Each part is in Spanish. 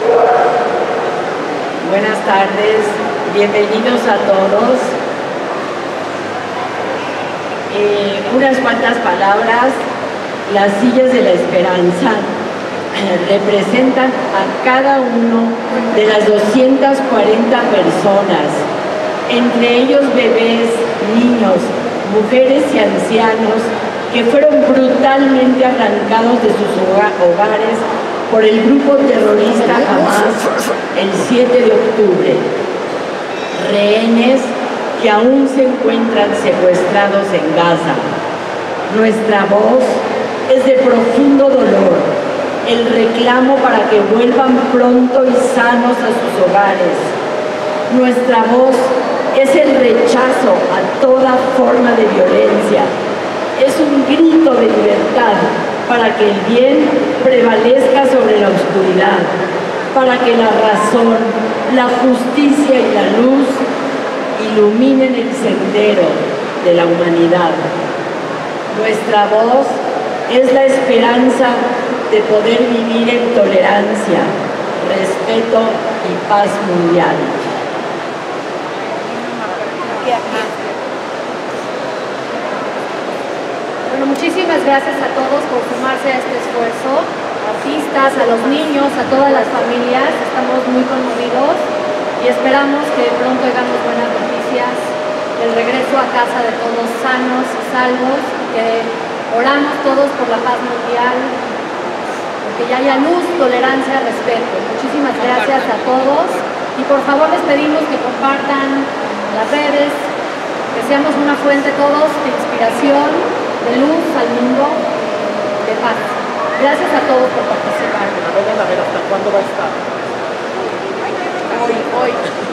Buenas tardes, bienvenidos a todos. Unas cuantas palabras. Las sillas de la esperanza representan a cada uno de las 240 personas, entre ellos bebés, niños, mujeres y ancianos, que fueron brutalmente arrancados de sus hogares por el grupo terrorista Hamas el 7 de octubre. Rehenes que aún se encuentran secuestrados en Gaza. Nuestra voz es de profundo dolor, el reclamo para que vuelvan pronto y sanos a sus hogares. Nuestra voz es el rechazo a toda forma de violencia. Es un grito de libertad para que el bien prevalezca sobre la oscuridad, para que la razón, la justicia y la luz iluminen el sendero de la humanidad. Nuestra voz es la esperanza de poder vivir en tolerancia, respeto y paz mundial. Bueno, muchísimas gracias a todos por sumarse a este esfuerzo, artistas, a los niños, a todas las familias. Estamos muy conmovidos y esperamos que pronto hagamos buenas noticias, el regreso a casa de todos sanos y salvos, que oramos todos por la paz mundial, porque ya haya luz, tolerancia, respeto. Muchísimas gracias a todos y por favor les pedimos que compartan las redes, que seamos una fuente todos de inspiración, de luz al mundo, de paz. Gracias a todos por participar. A ver, ¿hasta cuándo va a estar? Hoy.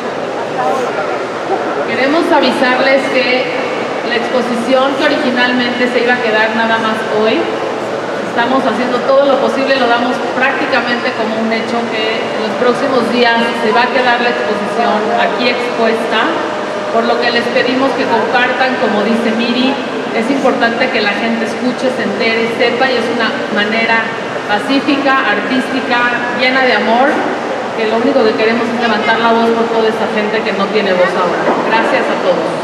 Queremos avisarles que la exposición que originalmente se iba a quedar nada más hoy, estamos haciendo todo lo posible, lo damos prácticamente como un hecho que en los próximos días se va a quedar la exposición aquí expuesta, por lo que les pedimos que compartan, como dice Miri. Es importante que la gente escuche, se entere, sepa, y es una manera pacífica, artística, llena de amor, que lo único que queremos es levantar la voz por toda esa gente que no tiene voz ahora. Gracias a todos.